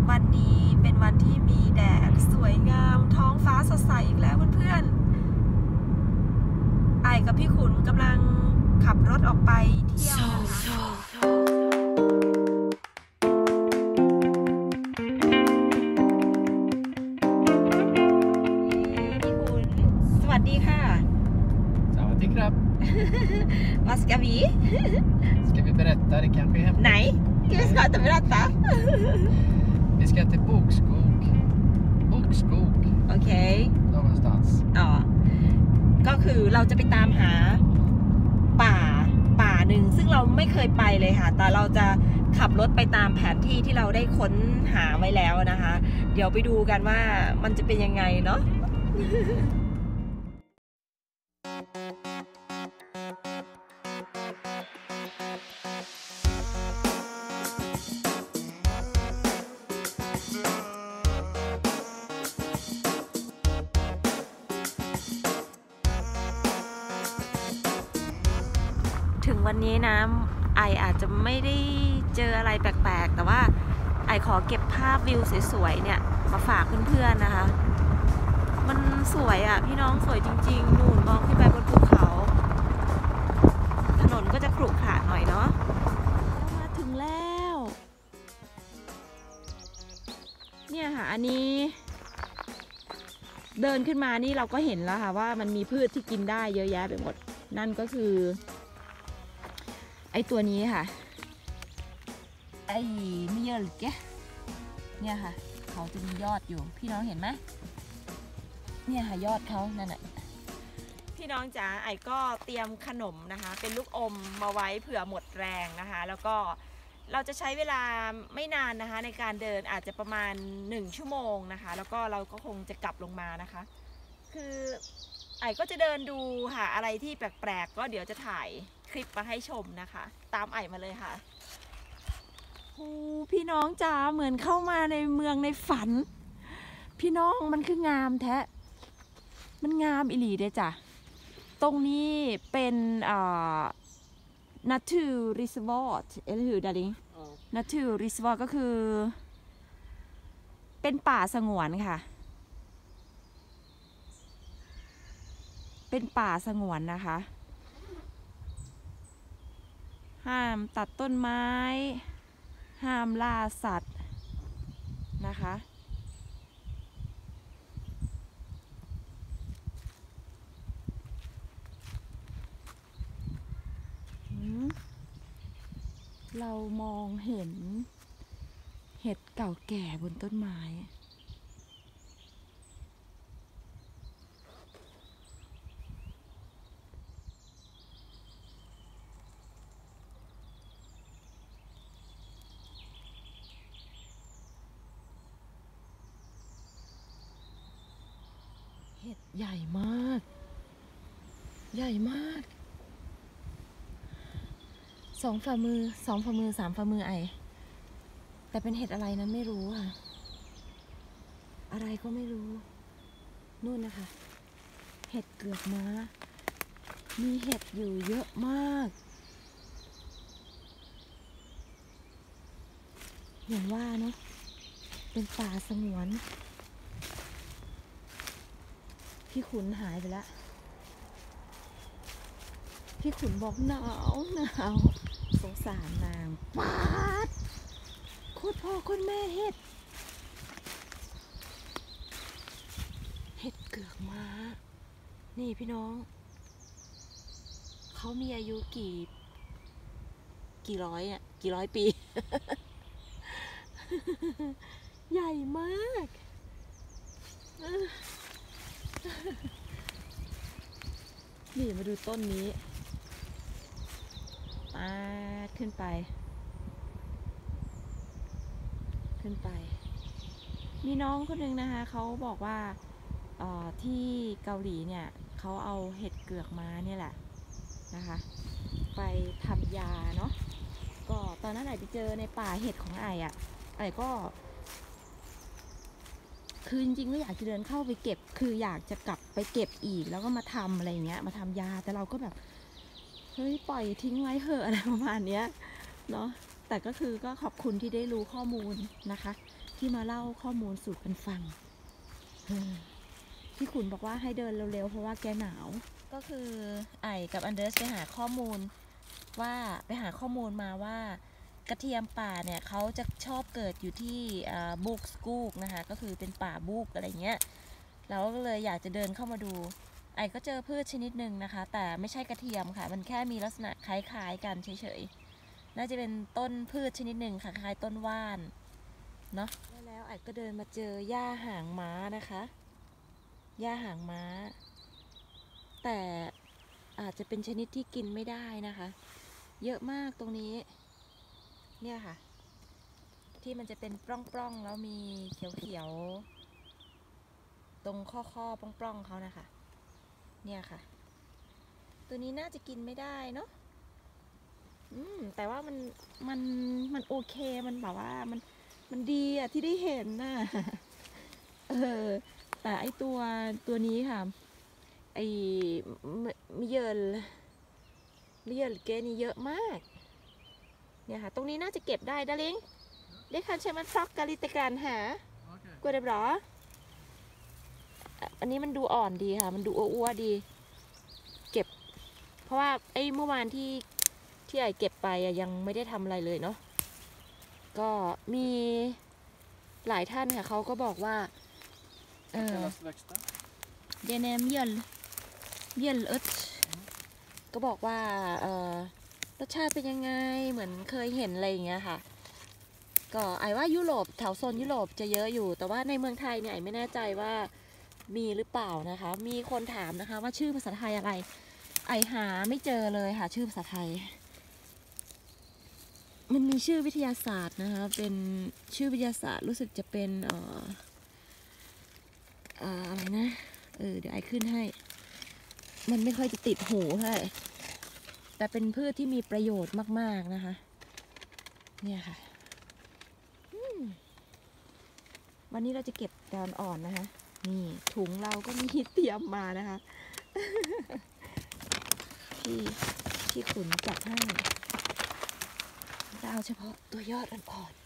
วันนี้เป็นวันที่มีแดดสวยงามท้องฟ้าสดใสอีกแล้วเพื่อนๆไอกับพี่ขุนกำลังขับรถออกไปเที่ยวนะคะพี่ขุนสวัสดีค่ะสวัสดีครับ Vad ska vi? Ska vi berätta det kanske hem? Nej, vi ska inte berätta. Vi ska till Bokskog. Bokskog. Okej. Någonstans. อ๋อก็คือเราจะไปตามหาป่าหนึ่งซึ่งเราไม่เคยไปเลยค่ะแต่เราจะขับรถไปตามแผนที่ที่เราได้ค้นหาไว้แล้วนะคะเดี๋ยวไปดูกันว่ามันจะเป็นยังไงเนาะ ถึงวันนี้นะไออาจจะไม่ได้เจออะไรแปลกๆแต่ว่าไอขอเก็บภาพวิวสวยๆเนี่ยมาฝากเพื่อนๆนะคะมันสวยอ่ะพี่น้องสวยจริงๆนู่นมองขึ้นไปบนภูเขาถนนก็จะขรุขระหน่อยเนาะมาถึงแล้วเนี่ยค่ะอันนี้เดินขึ้นมานี่เราก็เห็นแล้วค่ะว่ามันมีพืชที่กินได้เยอะแยะไปหมดนั่นก็คือไอตัวนี้ค่ะไอไม่เยอะหรือแกเนี่ยค่ะเขาจะมียอดอยู่พี่น้องเห็นไหมเนี่ยค่ะยอดเขานั่นแหละพี่น้องจ๋าไอก็เตรียมขนมนะคะเป็นลูกอมมาไว้เผื่อหมดแรงนะคะแล้วก็เราจะใช้เวลาไม่นานนะคะในการเดินอาจจะประมาณ1 ชั่วโมงนะคะแล้วก็เราก็คงจะกลับลงมานะคะคือไอก็จะเดินดูค่ะอะไรที่แปลกๆก็เดี๋ยวจะถ่ายคลิปมาให้ชมนะคะตามไอมาเลยค่ะโอ้พี่น้องจ๋าเหมือนเข้ามาในเมืองในฝันพี่น้องมันคืองามแท้มันงามอิหลีเด้จ้ะตรงนี้เป็นNatur Reservat eller hur darling Natur Reservat ก็คือเป็นป่าสงวนค่ะเป็นป่าสงวนนะคะห้ามตัดต้นไม้ห้ามล่าสัตว์นะคะเรามองเห็นเห็ดเก่าแก่บนต้นไม้เห็ดใหญ่มากใหญ่มาก2 ฝ่ามือ3 ฝ่ามือไอแต่เป็นเห็ดอะไรนั้นไม่รู้ค่ะอะไรก็ไม่รู้นู่นนะคะเห็ดเกือกม้ามีเห็ดอยู่เยอะมากอย่างว่าเนาะเป็นป่าสงวนพี่ขุนหายไปแล้วพี่ขุนบอกหนาวสงสารนางปาดโคตรพ่อโคตรแม่เห็ดเกือกม้านี่พี่น้องเขามีอายุกี่ร้อยปี ใหญ่มากนี่มาดูต้นนี้ขึ้นไปมีน้องคนหนึ่งนะคะเขาบอกว่าที่เกาหลีเนี่ยเขาเอาเห็ดเกือกม้าเนี่ยแหละนะคะไปทำยาเนาะก็ตอนนั้นไอไปเจอในป่าเห็ดของไอก็คือจริงๆก็อยากจะเดินเข้าไปเก็บคืออยากจะกลับไปเก็บอีกแล้วก็มาทำอะไรเงี้ยมาทำยาแต่เราก็แบบเฮ้ยปล่อยทิ้งไว้เหอะอะไรประมาณเนี้ยเนาะแต่ก็คือก็ขอบคุณที่ได้รู้ข้อมูลนะคะ ที่มาเล่าข้อมูลสู่กันฟังพี่ขุนบอกว่าให้เดินเร็วๆเพราะว่าแกหนาวก็คือไอกับอันเดอร์สไปหาข้อมูลมาว่ากระเทียมป่าเนี่ยเขาจะชอบเกิดอยู่ที่บุกสกูกนะคะก็คือเป็นป่าบุกอะไรเงี้ยแล้วก็เลยอยากจะเดินเข้ามาดูไอก็เจอพืชชนิดหนึ่งนะคะแต่ไม่ใช่กระเทียมค่ะมันแค่มีลักษณะคล้ายๆกันเฉยๆน่าจะเป็นต้นพืชชนิดหนึ่งค่ะคล้ายต้นว่านเนาะแล้วไอก็เดินมาเจอหญ้าหางม้านะคะหญ้าหางม้าแต่อาจจะเป็นชนิดที่กินไม่ได้นะคะเยอะมากตรงนี้เนี่ยค่ะที่มันจะเป็นปล้องๆแล้วมีเขียวๆตรงข้อปล้องๆเขานะคะเนี่ยค่ะตัวนี้น่าจะกินไม่ได้เนาะแต่ว่ามันโอเคมันแบบว่ามันดีอะที่ได้เห็นน่ะแต่ไอตัวนี้ค่ะไอมิเยลเกนี่เยอะมากเนี่ยค่ะตรงนี้น่าจะเก็บได้ดาลิงได้คันใช้มันฟอกกาลิตการหากลัวเด็บหรออันนี้มันดูอ่อนดีค่ะมันดูอ้วนๆดีเก็บเพราะว่าไอ้เมื่อวานที่ไอเก็บไปยังไม่ได้ทำอะไรเลยเนาะก็มีหลายท่านค่ะเขาก็บอกว่าเดนเมียลก็บอกว่ารสชาติเป็นยังไงเหมือนเคยเห็นอะไรอย่างเงี้ยค่ะก็ไอว่ายุโรปแถวโซนยุโรปจะเยอะอยู่แต่ว่าในเมืองไทยเนี่ยไอไม่แน่ใจว่ามีหรือเปล่านะคะมีคนถามนะคะว่าชื่อภาษาไทยอะไรไอหาไม่เจอเลยค่ะชื่อภาษาไทยมันมีชื่อวิทยาศาสตร์นะคะเป็นชื่อวิทยาศาสตร์รู้สึกจะเป็นอะไรนะเดี๋ยวไอขึ้นให้มันไม่ค่อยจะติดหูเท่าไหร่แต่เป็นพืชที่มีประโยชน์มากๆนะคะเนี่ยค่ะวันนี้เราจะเก็บดอนอ่อนนะคะนี่ถุงเราก็มีเตรียมมานะคะที่ขุนจัดให้เราเอาเฉพาะตัวยอดอ่อน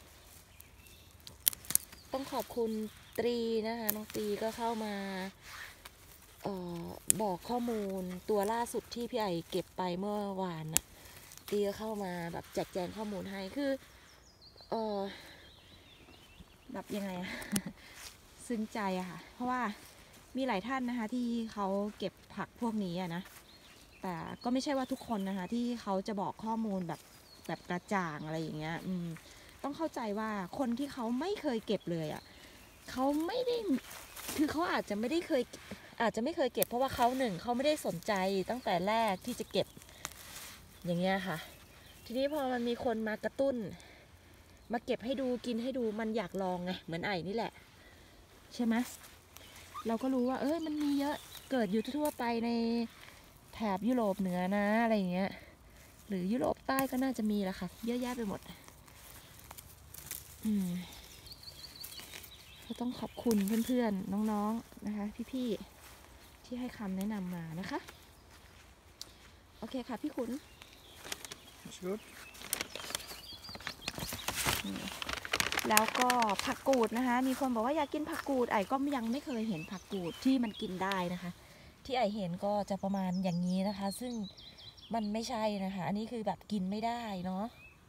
ๆต้องขอบคุณตรีนะคะน้องตรีก็เข้ามาบอกข้อมูลตัวล่าสุดที่พี่ไอเก็บไปเมื่อวานน่ะตีก็เข้ามาแบบแจกแจงข้อมูลให้คือแบบยังไงอะ ซึ้งใจอะค่ะเพราะว่ามีหลายท่านนะคะที่เขาเก็บผักพวกนี้อะนะแต่ก็ไม่ใช่ว่าทุกคนนะคะที่เขาจะบอกข้อมูลแบบกระจ่างอะไรอย่างเงี้ยต้องเข้าใจว่าคนที่เขาไม่เคยเก็บเลยอะเขาไม่ได้คือเขาอาจจะไม่เคยเก็บเพราะว่าเขาไม่ได้สนใจตั้งแต่แรกที่จะเก็บอย่างเงี้ยค่ะทีนี้พอมันมีคนมากระตุ้นมาเก็บให้ดูกินให้ดูมันอยากลองไงเหมือนไอ้นี่แหละใช่ไหมเราก็รู้ว่ามันมีเยอะเกิดอยู่ทั่วไปในแถบยุโรปเหนือนะอะไรอย่างเงี้ยหรือยุโรปใต้ก็น่าจะมีแหละค่ะเยอะแยะไปหมดก็ต้องขอบคุณเพื่อนๆน้องๆนะคะพี่ๆที่ให้คำแนะนำมานะคะโอเคค่ะพี่ขุนแล้วก็ผักกูดนะคะมีคนบอกว่าอยากกินผักกูดไอ้ก็ยังไม่เคยเห็นผักกูดที่มันกินได้นะคะที่ไอ้เห็นก็จะประมาณอย่างนี้นะคะซึ่งมันไม่ใช่นะคะอันนี้คือแบบกินไม่ได้เนาะ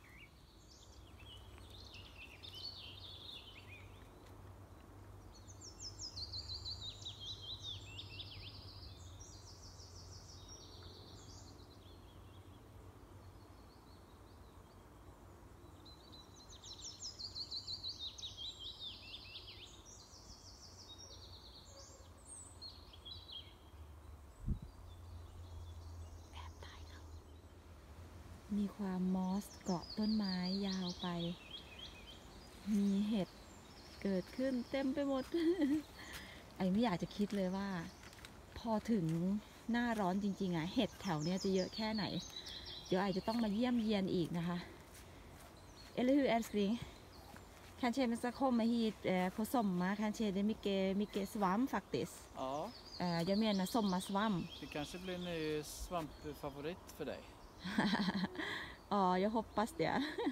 มีความมอสเกาะต้นไม้ยาวไปมีเห็ดเกิดขึ้นเต็มไปหมด ไอไม่อยากจะคิดเลยว่าพอถึงหน้าร้อนจริงๆอะเห็ดแถวเนี้ยจะเยอะแค่ไหนเดี๋ยวไอจะต้องมาเยี่ยมเยียนอีกนะคะeller hur älskling kanske man ska komma hit på sommar kanske det är mycket svamp faktiskt Ja. Jag menar sommarsvamp Det kanske blir en ny svampfavorit för dig. อ๋อjag hoppas det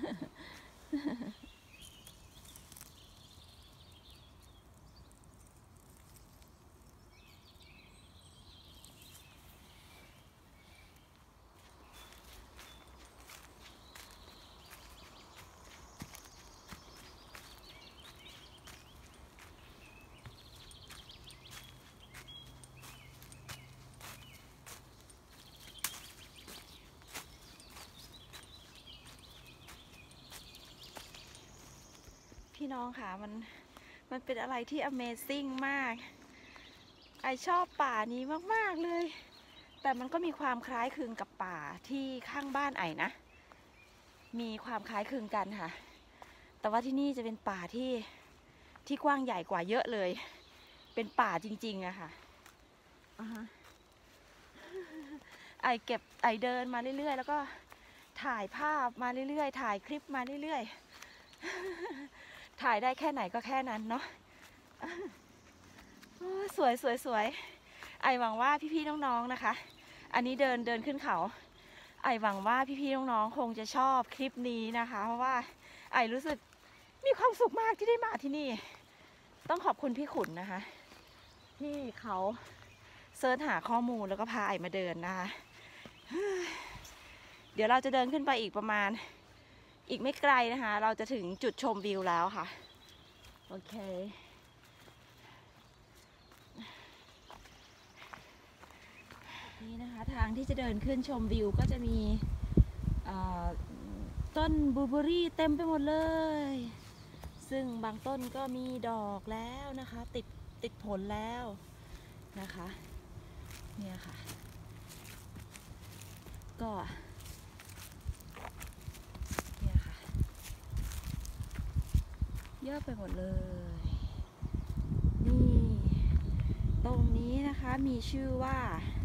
พี่น้องค่ะมันเป็นอะไรที่ Amazing มาก ไอชอบป่านี้มากๆเลย แต่มันก็มีความคล้ายคลึงกับป่าที่ข้างบ้านไอนะ มีความคล้ายคลึงกันค่ะ แต่ว่าที่นี่จะเป็นป่าที่กว้างใหญ่กว่าเยอะเลย เป็นป่าจริงๆอะค่ะไอเดินมาเรื่อยๆแล้วก็ถ่ายภาพมาเรื่อยๆถ่ายคลิปมาเรื่อยๆถ่ายได้แค่ไหนก็แค่นั้นเนาะสวยไอหวังว่าพี่ๆน้องๆนะคะอันนี้เดินขึ้นเขาไอหวังว่าพี่ๆน้องๆคงจะชอบคลิปนี้นะคะเพราะว่าไอรู้สึกมีความสุขมากที่ได้มาที่นี่ต้องขอบคุณพี่ขุนนะคะที่เขาเสิร์ชหาข้อมูลแล้วก็พาไอมาเดินนะคะเดี๋ยวเราจะเดินขึ้นไปอีกประมาณอีกไม่ไกลนะคะเราจะถึงจุดชมวิวแล้วค่ะโอเคนี่นะคะทางที่จะเดินขึ้นชมวิวก็จะมีต้นบลูเบอร์รี่เต็มไปหมดเลยซึ่งบางต้นก็มีดอกแล้วนะคะติดผลแล้วนะคะเนี่ยค่ะก็เนี่ยค่ะเยอะไปหมดเลยนี่ตรงนี้นะคะมีชื่อว่า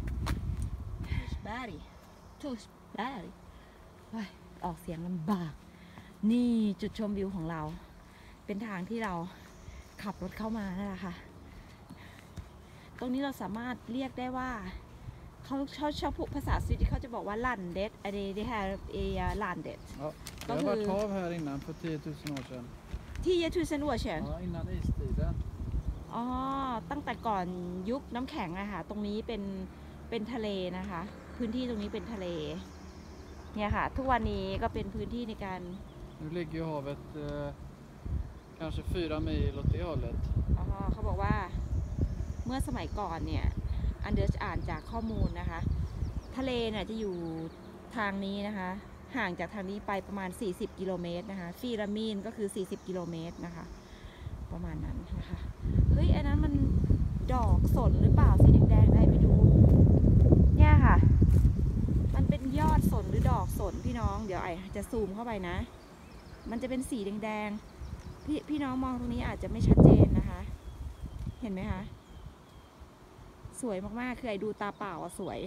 ทูสแบรี่ออกเสียงลำบากนี่จุดชมวิวของเราเป็นทางที่เราขับรถเข้ามานั่นแหละค่ะตรงนี้เราสามารถเรียกได้ว่าเขาชอบพูดภาษาสวีดิชเขาจะบอกว่าลันเด็ดอะไรที่แฮร์เอลันเด็ด Ja, det har varit hav här innan för 10 000 år sedan. ที่เยทูเซนวัวเชน Ja, innan istiden. อ๋อตั้งแต่ก่อนยุคน้ำแข็งอะค่ะตรงนี้เป็นทะเลนะคะพื้นที่ตรงนี้เป็นทะเลเนี่ยค่ะทุกวันนี้ก็เป็นพื้นที่ในการ Nu ligger ju havet kanske 4 mil åt det hållet. อ๋อเขาบอกว่าเมื่อสมัยก่อนเนี่ยอันเดอร์อ่านจากข้อมูลนะคะทะเลเนี่ยจะอยู่ทางนี้นะคะห่างจากทางนี้ไปประมาณ40 กิโลเมตรนะคะฟีรามีนก็คือ40 กิโลเมตรนะคะประมาณนั้นนะคะเฮ้ยอันนั้นมันดอกสนหรือเปล่าสีแดงๆได้ไปดูเนี่ยค่ะมันเป็นยอดสนหรือดอกสนพี่น้องเดี๋ยวไอจะซูมเข้าไปนะมันจะเป็นสีแดงๆพี่น้องมองตรงนี้อาจจะไม่ชัดเจนนะคะเห็นไหมคะสวยมากๆคือไอดูตาเปล่าอะสวย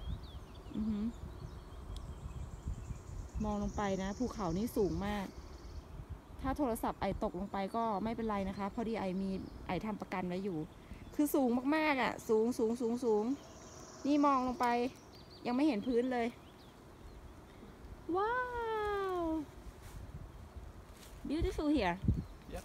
มองลงไปนะภูเขานี่สูงมากถ้าโทรศัพท์ไอตกลงไปก็ไม่เป็นไรนะคะพอดีไอทำประกันไว้อยู่คือสูงมากๆอ่ะสูงนี่มองลงไปยังไม่เห็นพื้นเลยว้าว beautiful here Yep.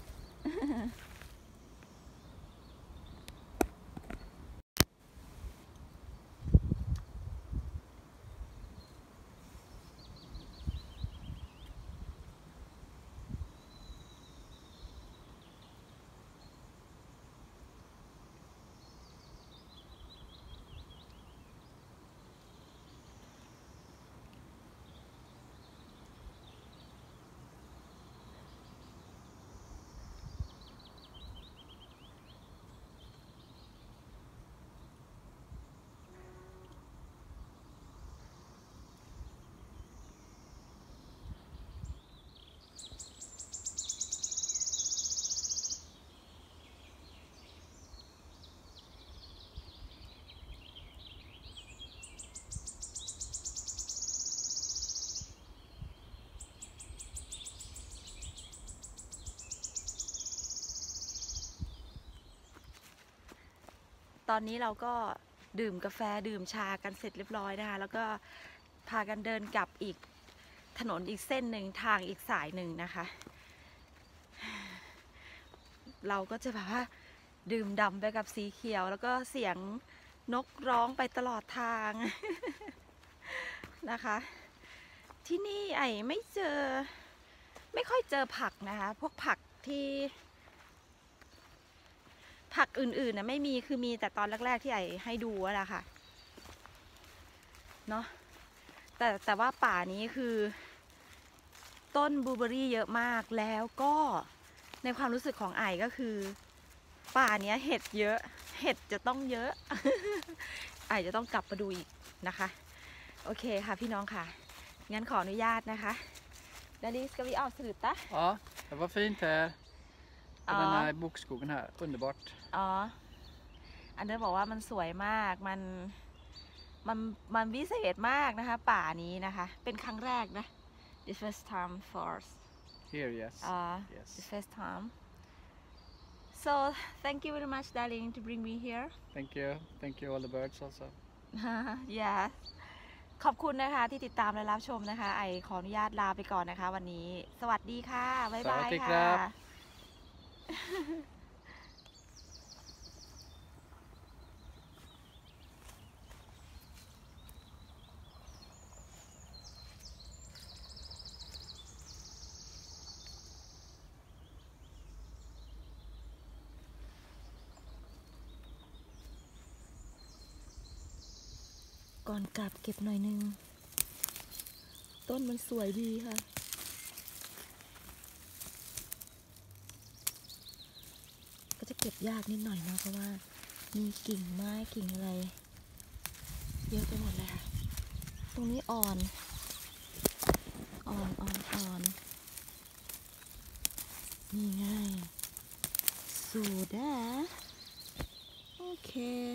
ตอนนี้เราก็ดื่มกาแฟดื่มชากันเสร็จเรียบร้อยนะคะแล้วก็พากันเดินกลับอีกถนนอีกเส้นหนึ่งทางอีกสายหนึ่งนะคะ เราก็จะแบบว่าดื่มด่ำไปกับสีเขียวแล้วก็เสียงนกร้องไปตลอดทาง นะคะ ที่นี่ไอ้ไม่ค่อยเจอผักนะคะพวกผักที่ผักอื่นๆนะไม่มีคือมีแต่ตอนแรกๆที่ไอ้ให้ดูแหละค่ะเนาะแต่ว่าป่านี้คือต้นบลูเบอรี่เยอะมากแล้วก็ในความรู้สึกของไอ้ก็คือป่านี้เห็ดเยอะเห็ดจะต้องเยอะ ไอ้จะต้องกลับมาดูอีกนะคะโอเคค่ะพี่น้องค่ะงั้นขออนุญาตนะคะDali, ska vi avsluta? Ja, det var fint här. Den här bokskogen här, underbart. อ๋ออันเดอร์บอกว่ามันสวยมากมันวิเศษมากนะคะป่านี้นะคะเป็นครั้งแรกนะ the first time for us Here, yes. Yes. the first time so thank you very much darling to bring me here Thank you. Thank you all the birds also. yeah ขอบคุณนะคะที่ติดตามและรับชมนะคะไอขออนุญาตลาไปก่อนนะคะวันนี้สวัสดีค่ะบ๊ายบายค่ะก่อนกลับเก็บหน่อยนึงต้นมันสวยดีค่ะก็จะเก็บยากนิดหน่อยนะเพราะว่ามีกิ่งไม้กิ่งอะไรเยอะไปหมดเลยค่ะตรงนี้อ่อนนี่ไงสูดาโอเค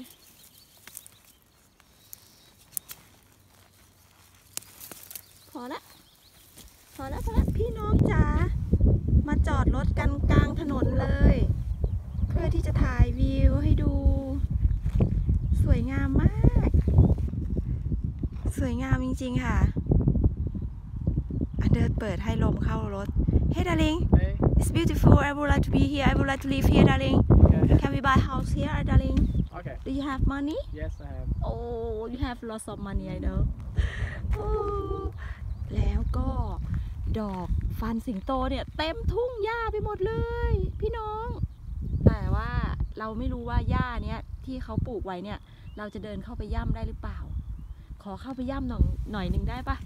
พอละพี่น้องจ๋ามาจอดรถกันกลางถนนเลยเพื่อที่จะถ่ายวิวให้ดูสวยงามมากสวยงามจริงๆค่ะอันเดอร์เปิดให้ลมเข้ารถ Hey darling Hey. it's beautiful I would like to be here I would like to live here darling Okay. can we buy house here darling Okay. do you have money Yes, I have. oh you have lots of money I know แล้วก็ดอกฟันสิงโตเนี่ยเต็มทุ่งหญ้าไปหมดเลยพี่น้องแต่ว่าเราไม่รู้ว่าหญ้าเนี้ยที่เขาปลูกไว้เนี่ยเราจะเดินเข้าไปย่ำได้หรือเปล่าขอเข้าไปย่ำหน่อยนึงได้ปะ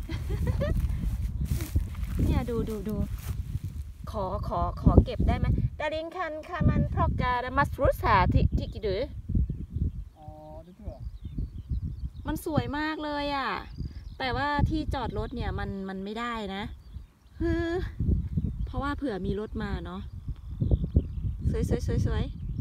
เนี่ยดูขอเก็บได้ไหมดาริงคันมันพรอกกาดมัสรุสาที่กี่ดือ Ja, det tror jag. มันสวยมากเลยอ่ะแต่ว่าที่จอดรถเนี่ยมันไม่ได้นะเพราะว่าเผื่อมีรถมาเนาะสวย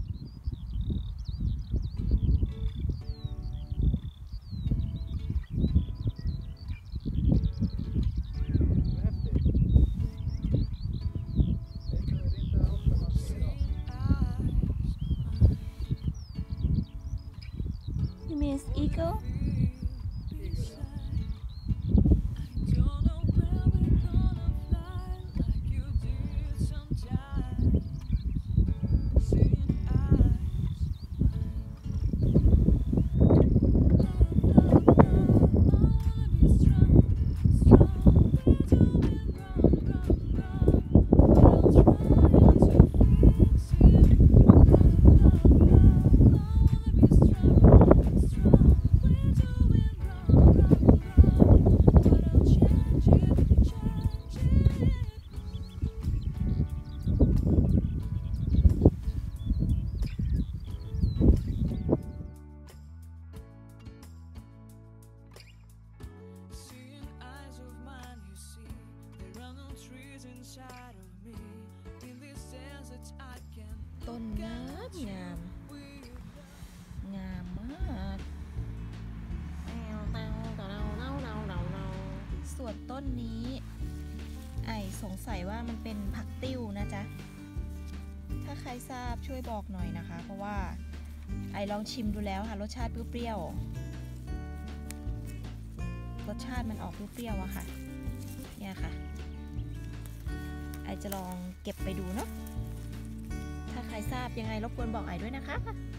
You mean eagle?ต้นงามมากส่วนต้นนี้ไอสงสัยว่ามันเป็นผักติ้วนะจ๊ะถ้าใครทราบช่วยบอกหน่อยนะคะเพราะว่าไอลองชิมดูแล้วค่ะรสชาติเปรี้ยวๆรสชาติมันออกเปรี้ยวๆอะค่ะเนี่ยค่ะไอจะลองเก็บไปดูเนาะถ้าใครทราบยังไงรบกวนบอกไอด้วยนะคะ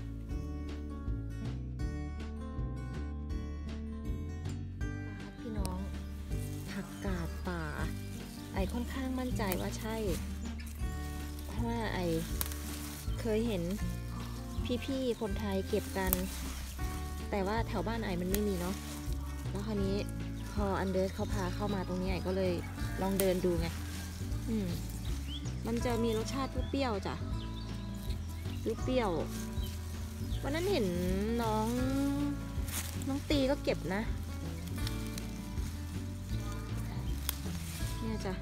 พี่น้องผักกาดป่าไอค่อนข้างมั่นใจว่าใช่เพราะว่าไอเคยเห็นพี่ๆคนไทยเก็บกันแต่ว่าแถวบ้านไอมันไม่มีเนาะแล้วคราวนี้พออันเดอร์เขาพาเข้ามาตรงนี้ไอก็เลยลองเดินดูไงมันจะมีรสชาติเปรี้ยวๆจ้ะเปรี้ยววันนั้นเห็นน้องตีก็เก็บนะเนี่ยจ้ะ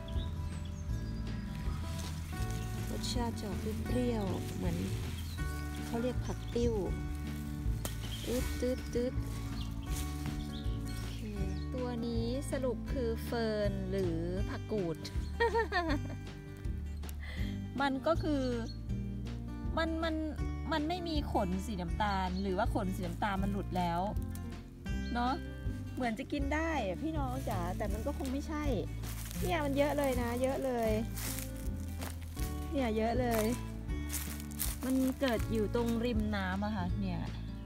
รสชาติจะเปรี้ยวเหมือนเขาเรียกผักติ้วตืดตัวนี้สรุปคือเฟิร์นหรือผักกูด มันก็คือมันไม่มีขนสีน้ำตาลหรือว่าขนสีน้ำตาลมันหลุดแล้วเนาะเหมือนจะกินได้พี่น้องจ๋าแต่มันก็คงไม่ใช่เนี่ยมันเยอะเลยนะเยอะเลยเนี่ยเยอะเลยมันเกิดอยู่ตรงริมน้ำอะค่ะเนี่ย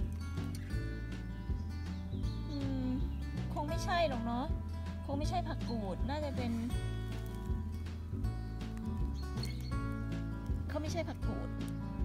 คงไม่ใช่หรอกเนาะคงไม่ใช่ผักกูดน่าจะเป็นเขาไม่ใช่ผักกูด